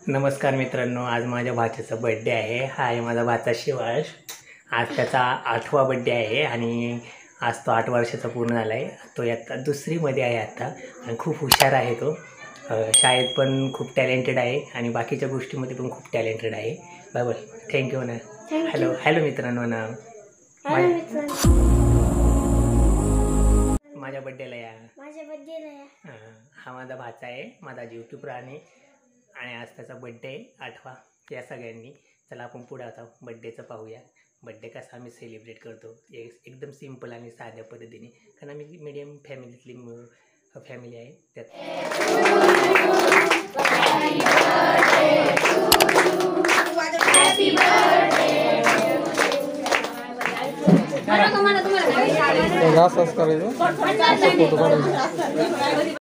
नमस्कार मित्रांनो, आज माझ्या भाच्याचा बड्डे आहे. हा आहे माझा भाचा शिवांश. आज त्याचा 8वा बड्डे आहे आणि आज तो 8 वर्षाचा पूर्ण झाला आहे. तो आता 2रीमध्ये आहे आता आणि खूप हुशार आहे तो. शाळेत पण खूप टॅलेंटेड आहे आणि बाकीच्या गोष्टीमध्ये पण खूप टॅलेंटेड आहे. बाय थँक्यू ना. हॅलो मित्रांनो ना. माझ्या बड्डेला या. हा माझा भाचा आहे, माझा यूट्यूब राहणे आणि आज त्याचा बड्डे आहे 8वा. या सगळ्यांनी चला आपण पुढे आता बड्डेचं पाहूया. बड्डे कसा आम्ही सेलिब्रेट करतो एकदम सिम्पल आणि साध्या पद्धतीने, कारण आम्ही मीडियम फॅमिलीतली फॅमिली आहे. त्यात